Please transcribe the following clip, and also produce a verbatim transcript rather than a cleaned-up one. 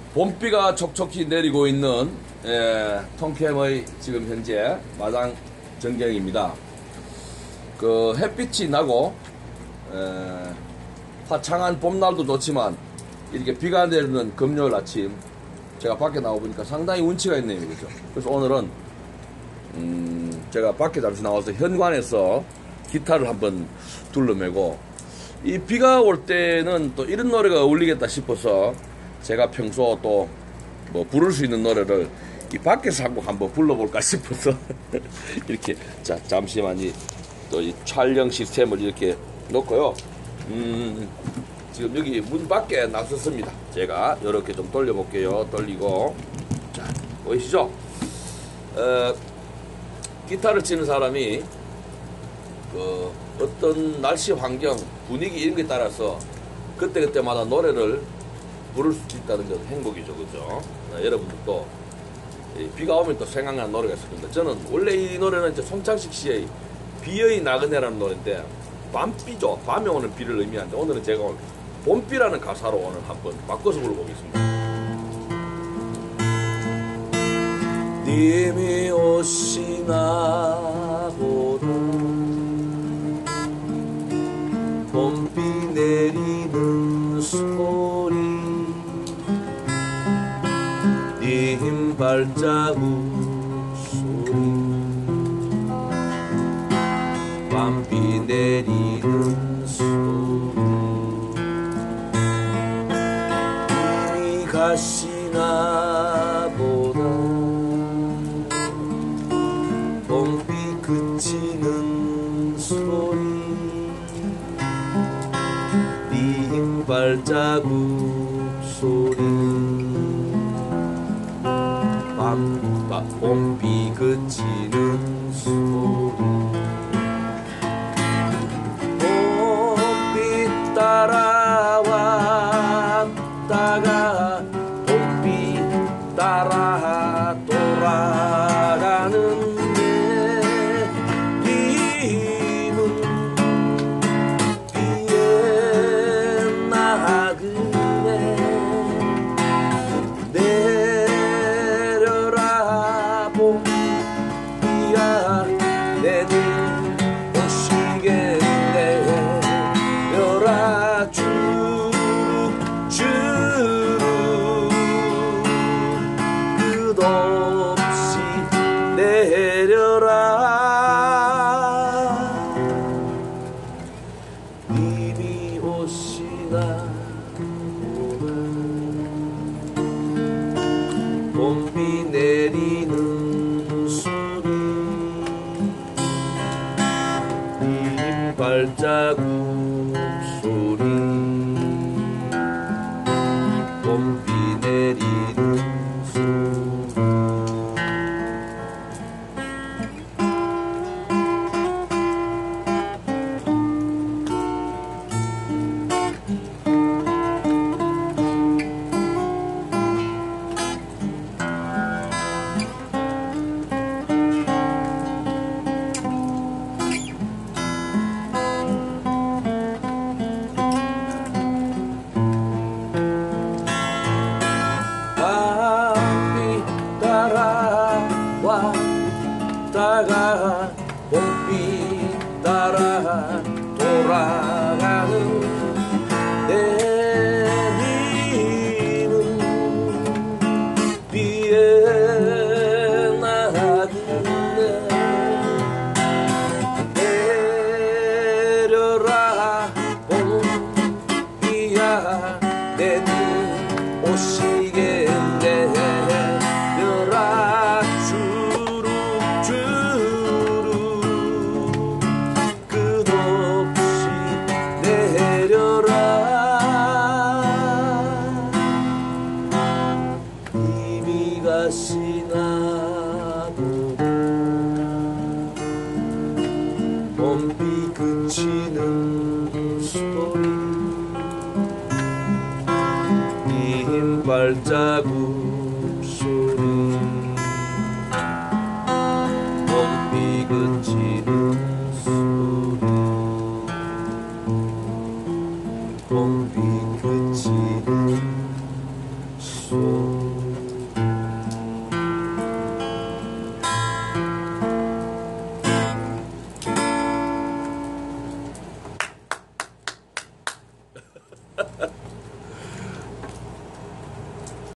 봄비가 촉촉히 내리고 있는 예, 통캠의 지금 현재 마당 전경입니다. 그 햇빛이 나고 예, 화창한 봄날도 좋지만 이렇게 비가 내리는 금요일 아침 제가 밖에 나와보니까 상당히 운치가 있네요. 그죠? 그래서 오늘은 음, 제가 밖에 잠시 나와서 현관에서 기타를 한번 둘러매고, 이 비가 올 때는 또 이런 노래가 어울리겠다 싶어서 제가 평소 또 뭐 부를 수 있는 노래를 이 밖에서 한곡 한번 불러볼까 싶어서 이렇게 자 잠시만 이 또 이 촬영 시스템을 이렇게 놓고요. 음, 지금 여기 문 밖에 나섰습니다. 제가 이렇게 좀 돌려볼게요. 돌리고 자 보이시죠? 어, 기타를 치는 사람이 그 어떤 날씨 환경 분위기 이런 게 따라서 그때그때마다 노래를 부를 수 있다는 건 행복이죠. 그죠? 네, 여러분들도 비가 오면 또 생각나는 노래가 있을 겁니다. 저는 원래 이 노래는 이제 송창식 씨의 비의 나그네라는 노래인데 밤비죠. 밤에 오는 비를 의미하는데 오늘은 제가 오늘 봄비라는 가사로 오늘 한번 바꿔서 불러보겠습니다. 님이 오시나 보다 봄비 내리는 소리 님 발자국 소리 밤비 내리는 소리 님이 가시나 보다 봄비 그치는 소리 님 발자국 소리 밤, 봄비 그치는 소리 봄비 따라왔다가 봄비 따라 돌아가는데 님은 비에 나그네 내려라 봄비야 내들 오시겠네 내려라 주룩주룩 끝없이 내려라 님이 오시나 봄비 내리는 소리 님 발자국 소리 봄비 내리는 소리 따라왔다가 봄비 따라 돌아가는 내 님은 비에 나그네 내려라 봄비야 내님 오시겠네 내려라 끝없이 내려라 님이 가시나 보다 봄비 그치는 소리 님 발자국 소리 봄비 그치는 소리 봄비 그치는 소리